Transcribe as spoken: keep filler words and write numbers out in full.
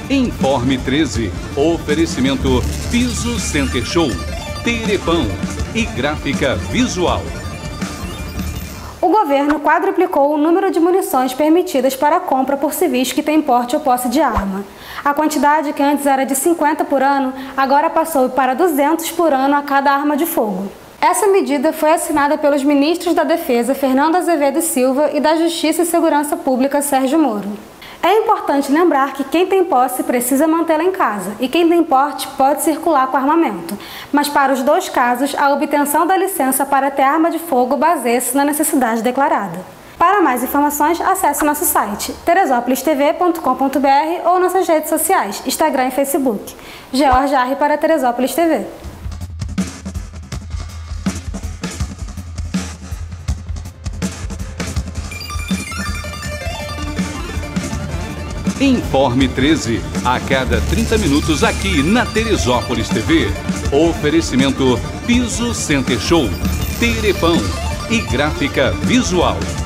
Informe treze. Oferecimento Piso Center Show, Terepão e Gráfica Visual. O governo quadruplicou o número de munições permitidas para compra por civis que têm porte ou posse de arma. A quantidade, que antes era de cinquenta por ano, agora passou para duzentos por ano a cada arma de fogo. Essa medida foi assinada pelos ministros da Defesa, Fernando Azevedo Silva, e da Justiça e Segurança Pública, Sérgio Moro. É importante lembrar que quem tem posse precisa mantê-la em casa e quem tem porte pode circular com armamento. Mas para os dois casos, a obtenção da licença para ter arma de fogo baseia-se na necessidade declarada. Para mais informações, acesse nosso site teresópolis t v ponto com ponto b r ou nossas redes sociais, Instagram e Facebook. George Arre para Teresópolis T V. Informe treze. A cada trinta minutos aqui na Teresópolis T V. Oferecimento Piso Center Show, Terepão e Gráfica Visual.